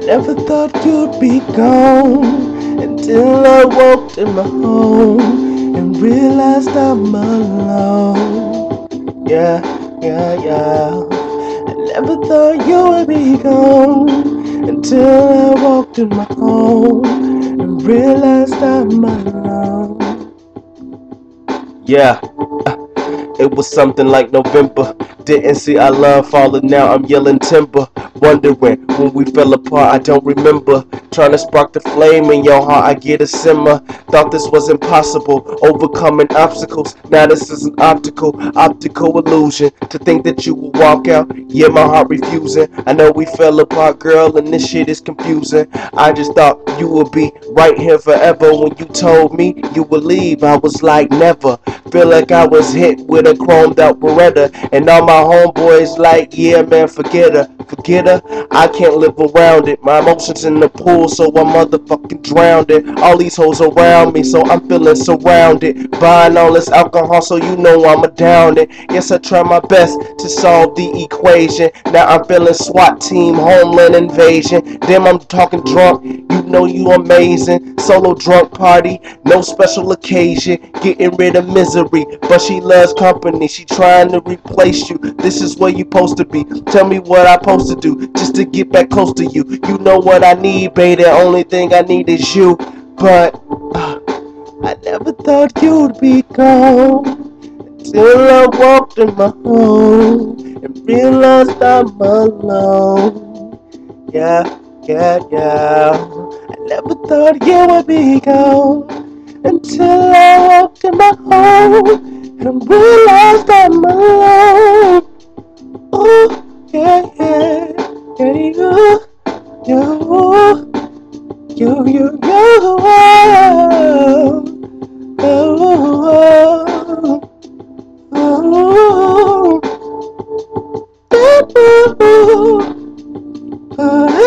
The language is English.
never thought you'd be gone until I walked in my home and realized I'm alone. Yeah, yeah, yeah. I never thought you would be gone until I walked in my home and realized I'm alone. Yeah. It was something like November. Didn't see our love falling, now I'm yelling timber. Wondering when we fell apart, I don't remember. Trying to spark the flame in your heart, I get a simmer. Thought this was impossible, overcoming obstacles. Now this is an optical illusion. To think that you will walk out, yeah, my heart refusing. I know we fell apart, girl, and this shit is confusing. I just thought you would be right here forever. When you told me you would leave, I was like, never. Feel like I was hit with a chromed out Beretta. And all my homeboys like, yeah man, forget her. I can't live around it. My emotions in the pool, so I motherfucking drowned it. All these hoes around me, so I'm feeling surrounded. Buying all this alcohol, so you know I'ma down it. Yes, I try my best to solve the equation. Now I'm feeling SWAT team, homeland invasion. Damn, I'm talking drunk, you know you amazing. Solo drunk party, no special occasion. Getting rid of misery, but she loves company. She trying to replace you. This is where you supposed to be. Tell me what I supposed to do just to get back close to you. You know what I need, baby. The only thing I need is you. But I never thought you'd be gone till I walked in my home and realized I'm alone. Yeah, yeah, yeah. I never thought you would be gone until I walked in my home and realized I'm alone. Oh, yeah, yeah, yeah, you.